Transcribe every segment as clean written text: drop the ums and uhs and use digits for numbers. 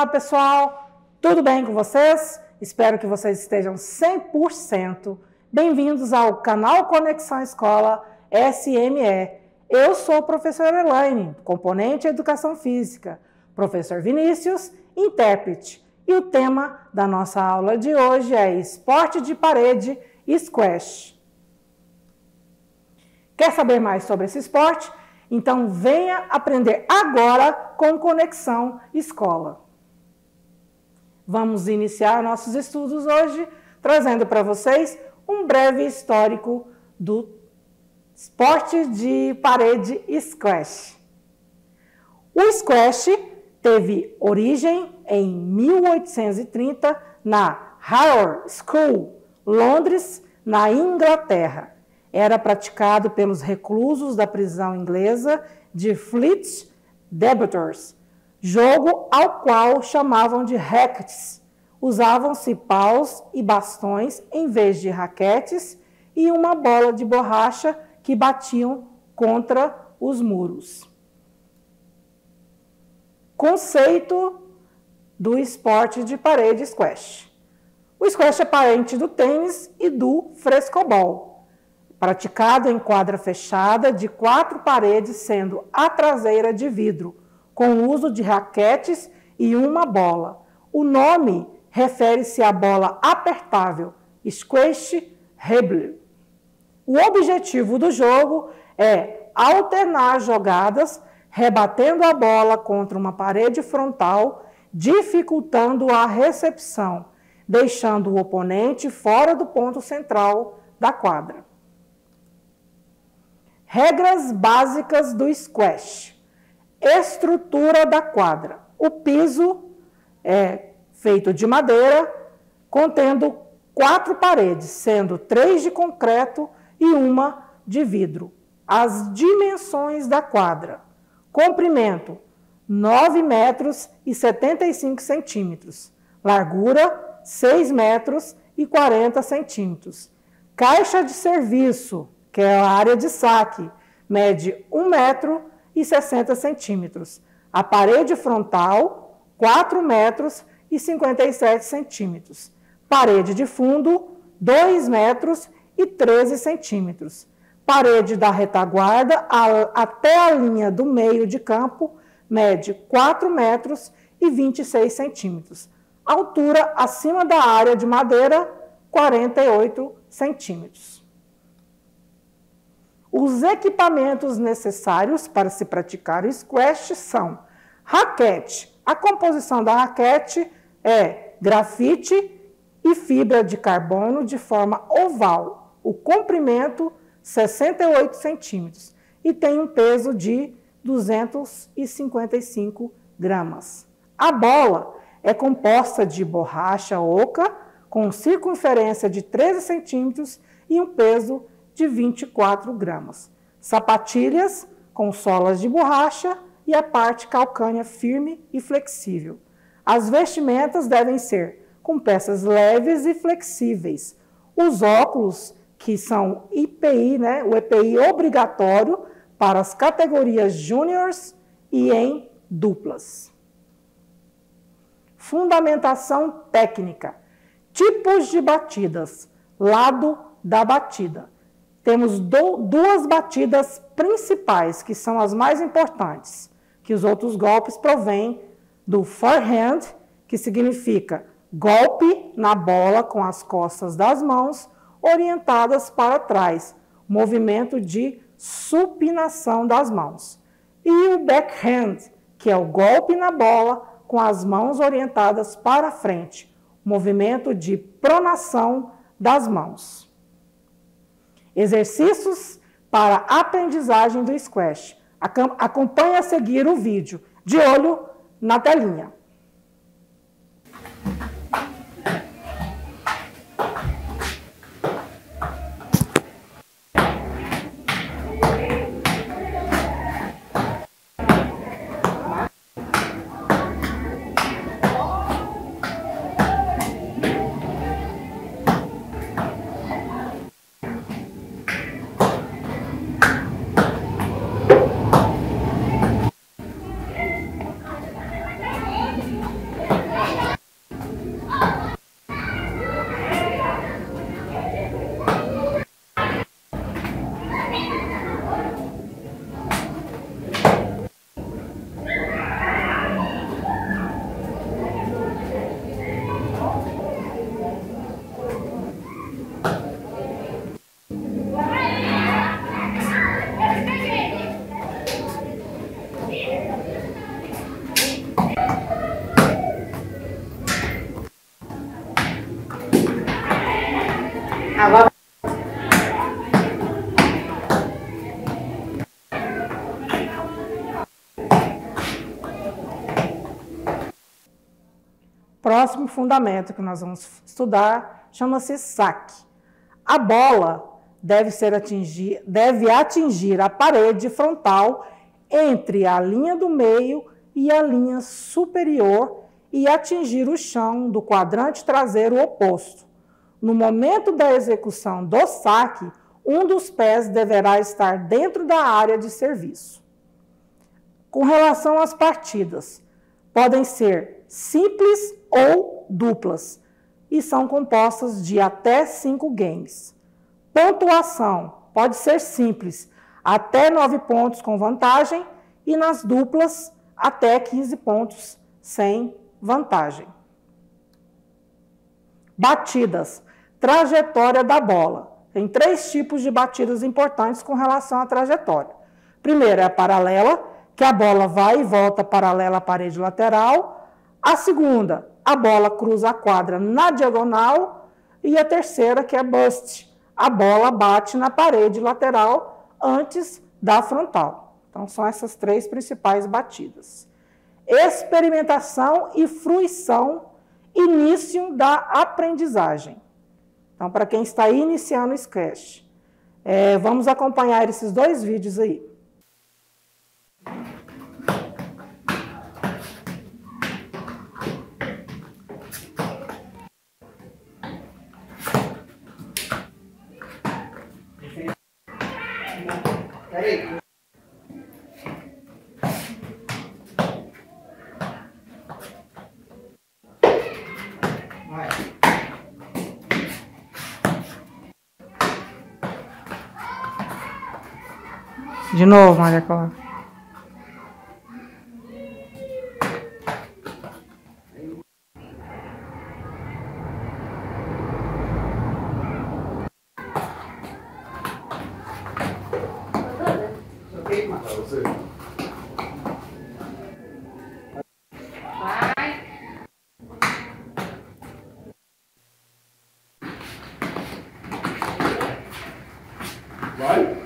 Olá, pessoal! Tudo bem com vocês? Espero que vocês estejam 100%. Bem-vindos ao canal Conexão Escola SME. Eu sou a professora Elaine, componente Educação Física, professor Vinícius, intérprete. E o tema da nossa aula de hoje é esporte de parede e squash. Quer saber mais sobre esse esporte? Então venha aprender agora com Conexão Escola. Vamos iniciar nossos estudos hoje trazendo para vocês um breve histórico do esporte de parede squash. O squash teve origem em 1830 na Harrow School, Londres, na Inglaterra. Era praticado pelos reclusos da prisão inglesa de Fleet Debtors, jogo ao qual chamavam de rackets. Usavam-se paus e bastões em vez de raquetes e uma bola de borracha que batiam contra os muros. Conceito do esporte de parede squash. O squash é parente do tênis e do frescobol, praticado em quadra fechada de 4 paredes, sendo a traseira de vidro, com o uso de raquetes e uma bola. O nome refere-se à bola apertável, squash rebel. O objetivo do jogo é alternar jogadas, rebatendo a bola contra uma parede frontal, dificultando a recepção, deixando o oponente fora do ponto central da quadra. Regras básicas do squash. Estrutura da quadra. O piso é feito de madeira, contendo 4 paredes, sendo 3 de concreto e 1 de vidro. As dimensões da quadra. Comprimento, 9 metros e 75 centímetros. Largura, 6 metros e 40 centímetros. Caixa de serviço, que é a área de saque, mede 1 metro e 60 centímetros. A parede frontal, 4 metros e 57 centímetros. Parede de fundo, 2 metros e 13 centímetros. Parede da retaguarda até a linha do meio de campo, mede 4 metros e 26 centímetros. Altura acima da área de madeira, 48 centímetros. Os equipamentos necessários para se praticar o squash são raquete. A composição da raquete é grafite e fibra de carbono de forma oval. O comprimento, 68 centímetros. E tem um peso de 255 gramas. A bola é composta de borracha oca, com circunferência de 13 centímetros e um peso de 24 gramas. Sapatilhas com solas de borracha e a parte calcânea firme e flexível. As vestimentas devem ser com peças leves e flexíveis. Os óculos, que são IPI, o EPI obrigatório para as categorias júniores e em duplas. Fundamentação técnica. Tipos de batidas. Lado da batida. Temos 2 batidas principais, que são as mais importantes, que os outros golpes provêm do forehand, que significa golpe na bola com as costas das mãos orientadas para trás, movimento de supinação das mãos. E o backhand, que é o golpe na bola com as mãos orientadas para frente, movimento de pronação das mãos. Exercícios para aprendizagem do squash. Acompanhe a seguir o vídeo. De olho na telinha. Próximo fundamento que nós vamos estudar chama-se saque. A bola deve atingir a parede frontal entre a linha do meio e a linha superior e atingir o chão do quadrante traseiro oposto. No momento da execução do saque, um dos pés deverá estar dentro da área de serviço. Com relação às partidas, podem ser simples ou duplas e são compostas de até 5 games. Pontuação pode ser simples, até 9 pontos com vantagem e nas duplas até 15 pontos sem vantagem. Batidas, trajetória da bola. Tem 3 tipos de batidas importantes com relação à trajetória. Primeiro é a paralela, que a bola vai e volta paralela à parede lateral. A segunda, a bola cruza a quadra na diagonal. E a terceira, que é bust, a bola bate na parede lateral antes da frontal. Então, são essas 3 principais batidas. Experimentação e fruição, início da aprendizagem. Então, para quem está iniciando o Scratch, vamos acompanhar esses 2 vídeos aí. Peraí. De novo, Maria Clara. Vai?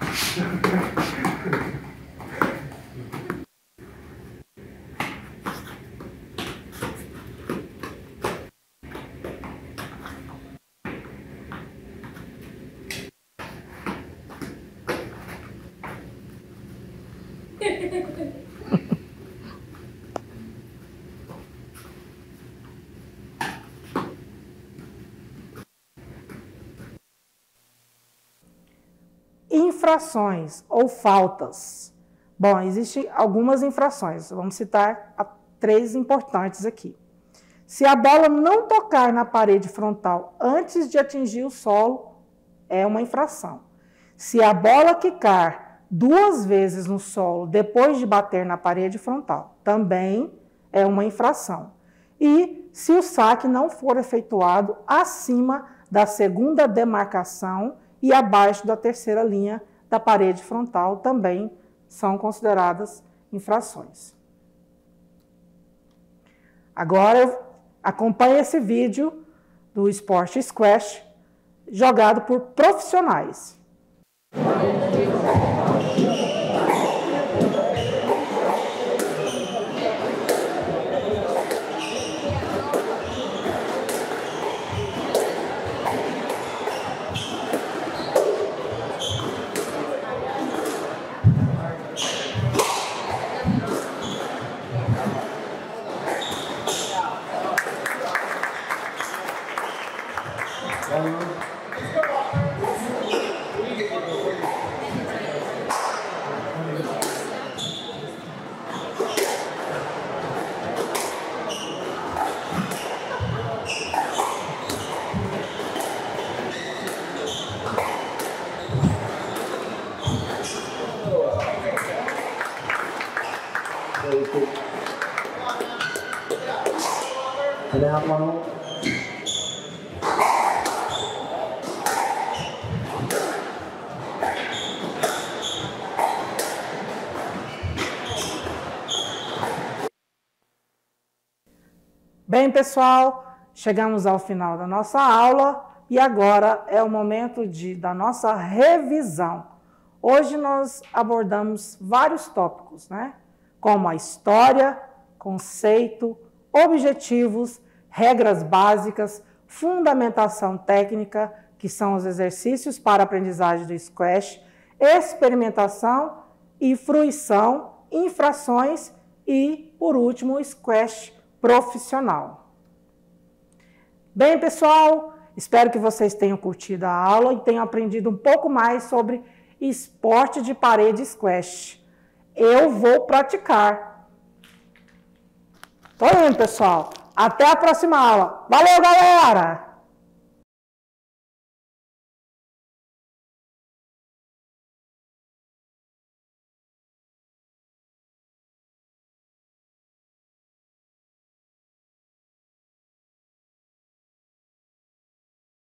Infrações ou faltas. Bom, existem algumas infrações. Vamos citar 3 importantes aqui. Se a bola não tocar na parede frontal antes de atingir o solo, é uma infração. Se a bola quicar 2 vezes no solo depois de bater na parede frontal, também é uma infração. E se o saque não for efetuado acima da 2ª demarcação e abaixo da 3ª linha da parede frontal, também são consideradas infrações. Agora, acompanhe esse vídeo do esporte squash, jogado por profissionais. Ada apa mau? Bem, pessoal, chegamos ao final da nossa aula e agora é o momento da nossa revisão. Hoje nós abordamos vários tópicos, né? Como a história, conceito, objetivos regras básicas, fundamentação técnica, que são os exercícios para aprendizagem do squash, experimentação e fruição, infrações e, por último, o squash profissional. Bem, pessoal, espero que vocês tenham curtido a aula e tenham aprendido um pouco mais sobre esporte de parede squash. Eu vou praticar. Tô indo, pessoal. Até a próxima aula. Valeu, galera!